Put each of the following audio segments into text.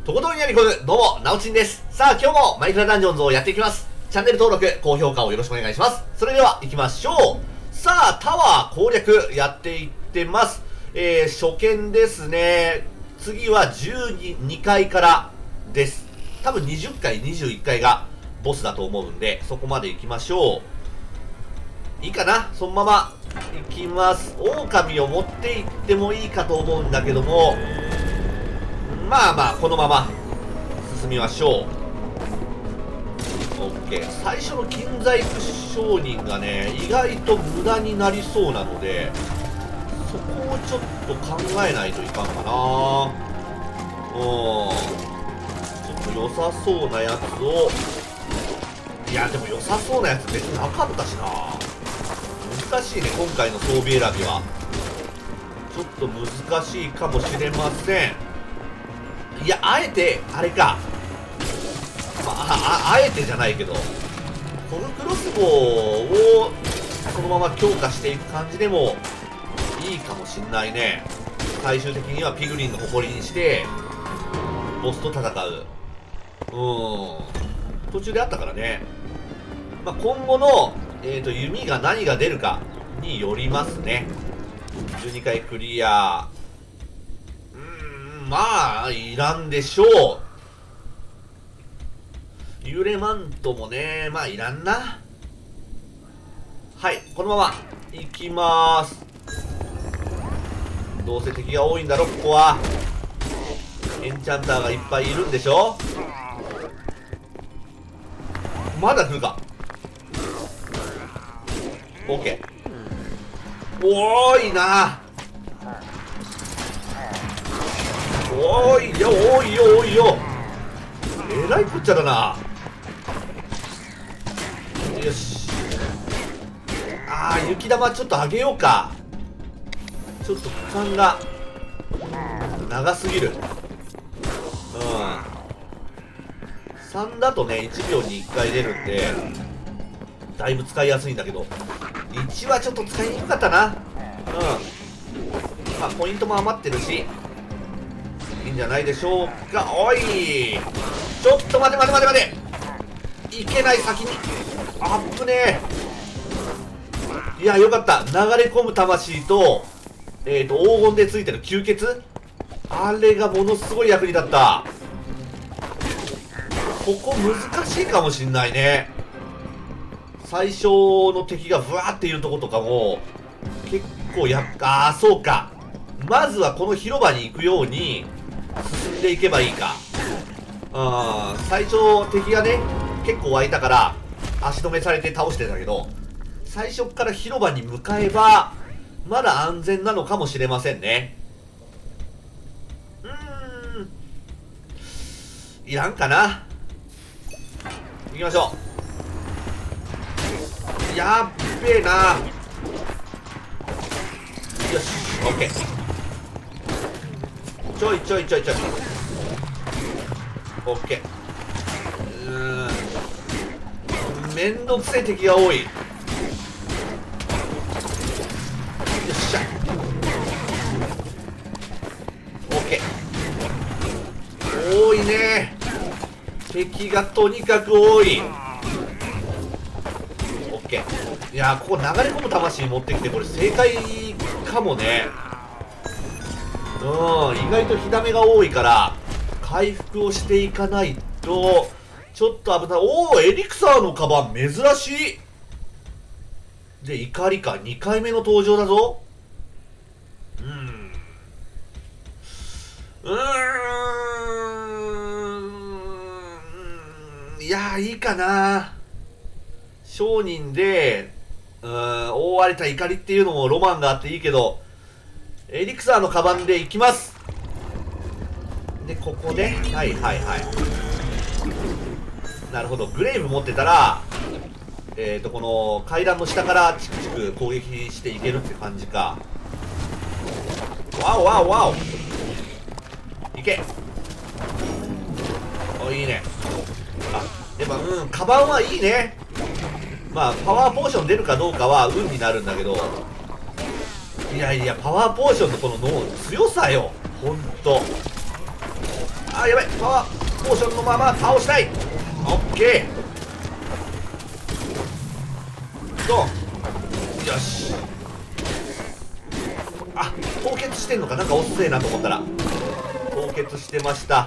とことんやりこむ、どうも、なおちんです。さあ、今日もマイクラダンジョンズをやっていきます。チャンネル登録、高評価をよろしくお願いします。それでは、行きましょう。さあ、タワー攻略やっていってます。初見ですね。次は12階からです。多分20階、21階がボスだと思うんで、そこまで行きましょう。いいかな、そのまま行きます。狼を持って行ってもいいかと思うんだけども、まあまあこのまま進みましょう。 OK。 最初の金細工商人がね意外と無駄になりそうなので、そこをちょっと考えないといかんかな。ちょっと良さそうなやつを、いやでも良さそうなやつ別になかったしな。難しいね、今回の装備選びは。ちょっと難しいかもしれません。いや、あえてあれか、まあ、あえてじゃないけど、コグクロスボウをそのまま強化していく感じでもいいかもしんないね。最終的にはピグリンの誇りにしてボスと戦う。途中であったからね。まあ、今後の、弓が何が出るかによりますね。12回クリア、まあいらんでしょう。幽霊マントもね、まあいらんな。はい、このまま行きまーす。どうせ敵が多いんだろ、ここは。エンチャンターがいっぱいいるんでしょ。まだ来るか。 OK。 多いな。多いよ多いよ多いよ。えらいこっちゃだな。よし。雪玉ちょっと上げようか。ちょっと負担が長すぎる。3だとね1秒に1回出るんでだいぶ使いやすいんだけど、1はちょっと使いにくかったな。まあポイントも余ってるしいいんじゃないでしょうか。おい、ちょっと待て待て待て待て、いけない、先にあっぶねえ。いやよかった、流れ込む魂と黄金でついてる吸血、あれがものすごい役に立った。ここ難しいかもしんないね。最初の敵がブワーっているとことかも結構そうか、まずはこの広場に行くように進んでいけばいいか。最初敵がね結構湧いたから足止めされて倒してたけど、最初から広場に向かえばまだ安全なのかもしれませんね。いらんかな。行きましょう。やっべえな。よし OK。 ちょいちょいちょいちょい OK。 めんどくせえ敵が多い。よっしゃ OK。 多いね、敵がとにかく多い。 OK。 いやここ流れ込む魂持ってきてこれ正解かもね。意外と火ダメが多いから回復をしていかないとちょっと危ない。エリクサーのカバン珍しい。で怒りか、2回目の登場だぞ。いやいいかな。商人で覆われた怒りっていうのもロマンがあっていいけど、エリクサーのカバンで行きます。でここではいはいはい、なるほど。グレイブ持ってたらこの階段の下からチクチク攻撃していけるって感じか。ワオワオワオ、いけ。いいね。やっぱカバンはいいね。まあパワーポーション出るかどうかは運になるんだけど、いやいやパワーポーションのこの強さよほんと。 あ、やばい。パワーポーションのまま倒したい。オッケー。ドン。よし。あ、凍結してんのか。なんか遅えなと思ったら凍結してました。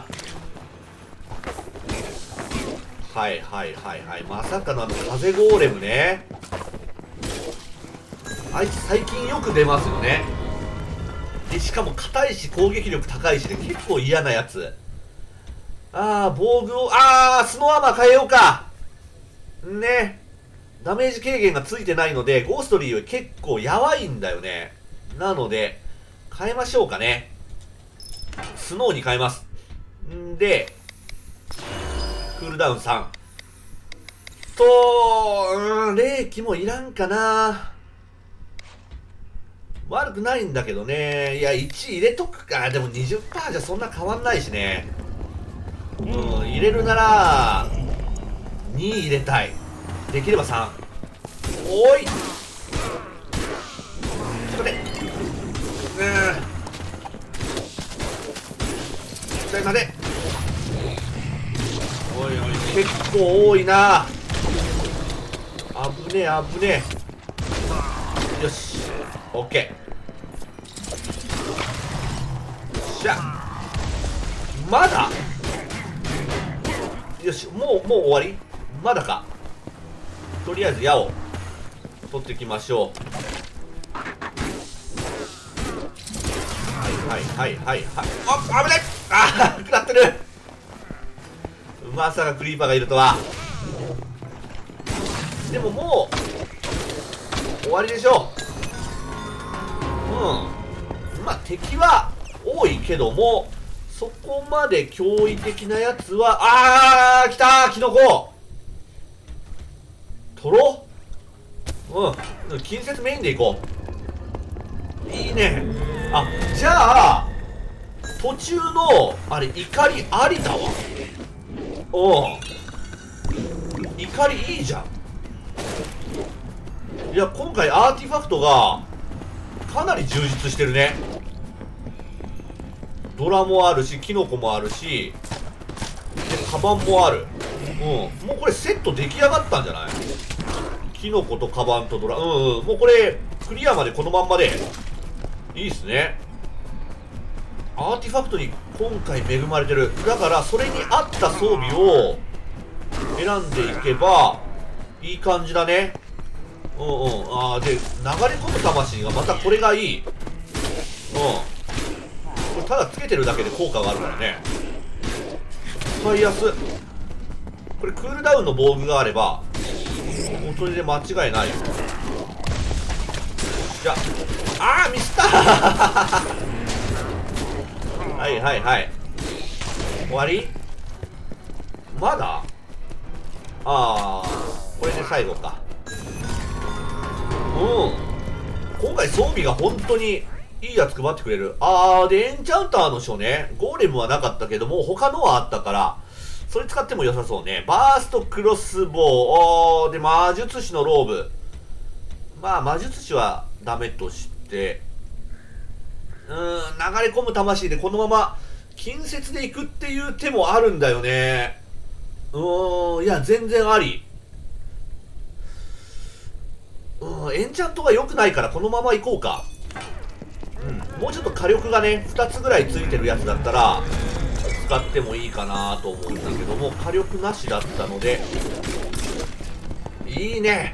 はいはいはいはい。まさかの風ゴーレムね。あいつ最近よく出ますよね。でしかも硬いし攻撃力高いしで結構嫌なやつ。あー、防具を、スノーアーマー変えようかね。ダメージ軽減がついてないのでゴーストリーは結構やばいんだよね。なので変えましょうかね。スノーに変えます。んでクールダウン3と、霊気もいらんかな。悪くないんだけどね。いや、1入れとくか。でも 20% じゃそんな変わんないしね。入れるなら2入れたい。できれば3。おい、ちょっと待って。ちょい待て。おいおい、結構多いな。危ねえ危ねえ。よし、オッケー。よっしゃ。まだ。よし、もう終わり。まだか。とりあえず矢を取っていきましょう。はいはいはいはいはい。あ、危ない。ああ、食らってる。まさかクリーパーがいるとは。でももう終わりでしょう。まあ敵は多いけどもそこまで驚異的なやつは。来たー、キノコトロ。近接メインでいこう。いいね。あ、じゃあ途中のあれ怒りありだわ。怒りいいじゃん。いや、今回アーティファクトがかなり充実してるね。ドラもあるしキノコもあるしでカバンもある。もうこれセット出来上がったんじゃない？キノコとカバンとドラ。もうこれクリアまでこのまんまでいいっすね。アーティファクトに今回恵まれてる。だからそれに合った装備を選んでいけばいい感じだね。で流れ込む魂がまたこれがいい。これただつけてるだけで効果があるからね。使いやす。これクールダウンの防具があればもうそれで間違いないよ。じゃミスったはいはいはい。終わり。まだこれで最後か。今回装備が本当にいいやつ配ってくれる。でエンチャンターの書ね。ゴーレムはなかったけども他のはあったからそれ使っても良さそうね。バーストクロスボウで魔術師のローブ。まあ魔術師はダメとして流れ込む魂でこのまま近接でいくっていう手もあるんだよね。いや全然あり。エンチャントが良くないからこのままいこうか。もうちょっと火力がね2つぐらいついてるやつだったら使ってもいいかなと思うんだけども火力なしだったのでいいね。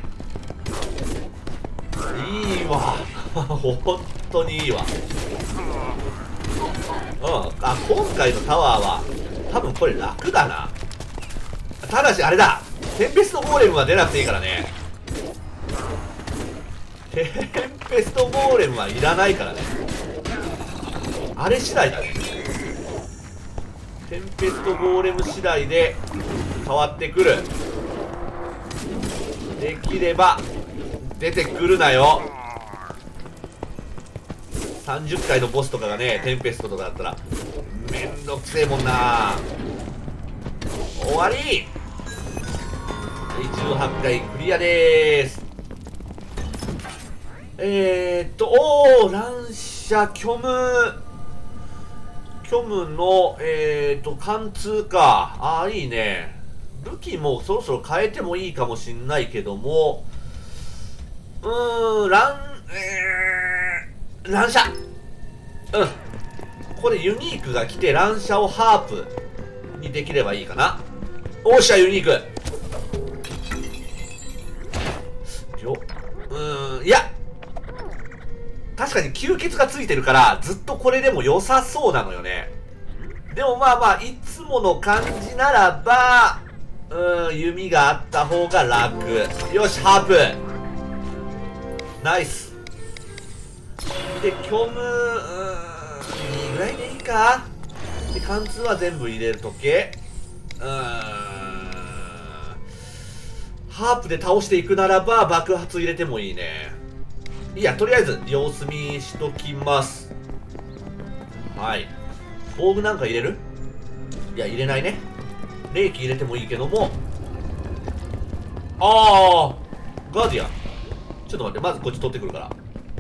いいわ本当にいいわ。今回のタワーは多分これ楽だな。ただしあれだ、テンペストゴーレムは出なくていいからね。テンペストゴーレムはいらないからね。あれ次第だね。テンペストゴーレム次第で変わってくる。できれば出てくるなよ。30回のボスとかがねテンペストとかだったらめんどくせえもんな。終わり。18回クリアでーす。乱射虚無。 虚無の、貫通か。ああ、いいね。武器もそろそろ変えてもいいかもしんないけども、乱射。うん。これユニークが来て乱射をハープにできればいいかな。おっしゃ、ユニーク。いや、確かに吸血がついてるからずっとこれでも良さそうなのよね。でもまあまあいつもの感じならば弓があった方が楽。よし、ハープナイスで、虚無2ぐらいでいいか。で、貫通は全部入れるとけ。ハープで倒していくならば爆発入れてもいいね。いや、とりあえず様子見しときます。はい。防具なんか入れる？いや、入れないね。冷気入れてもいいけども。あー、ガーディアン。ちょっと待って、まずこっち取ってくるから。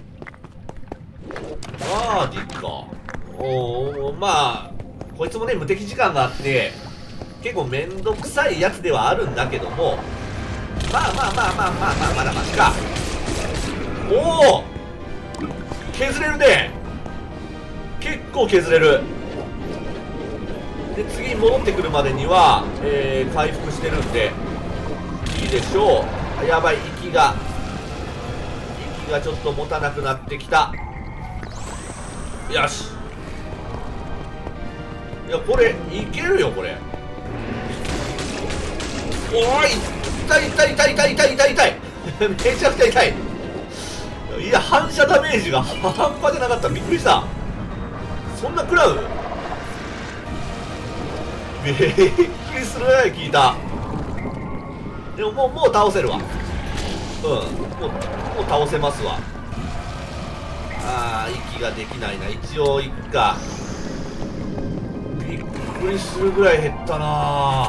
ガーディか。まあ、こいつもね、無敵時間があって、結構めんどくさいやつではあるんだけども、まあ、まだマシか。おお、削れるね。結構削れる。で、次に戻ってくるまでには、回復してるんでいいでしょう。あ、やばい、息がちょっと持たなくなってきた。よし。いや、これいけるよ、これ。おーい、痛い痛い痛い痛い痛い痛い痛いめちゃくちゃ痛い。いや、反射ダメージが半端じゃなかった。びっくりした。そんな食らう？びっくりするぐらい効いた。でももう倒せるわ。もう倒せますわ。あー、息ができないな。一応いくか。びっくりするぐらい減ったな。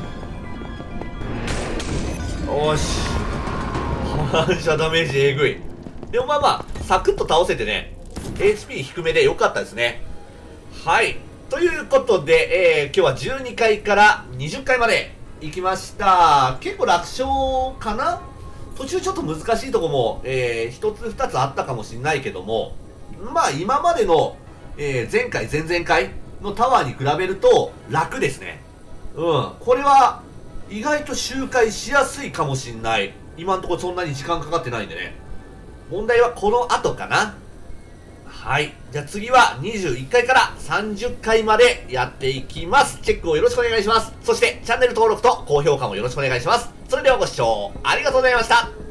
よし、反射ダメージえぐい。でもまあまあサクッと倒せてね、 HP 低めで良かったですね。はい、ということで、今日は12回から20回まで行きました。結構楽勝かな。途中ちょっと難しいとこも、1つ2つあったかもしれないけども、まあ今までの、前回前々回のタワーに比べると楽ですね。これは意外と周回しやすいかもしんない。今んところそんなに時間かかってないんでね。問題はこの後かな。はい。じゃあ次は21回から30回までやっていきます。チェックをよろしくお願いします。そしてチャンネル登録と高評価もよろしくお願いします。それではご視聴ありがとうございました。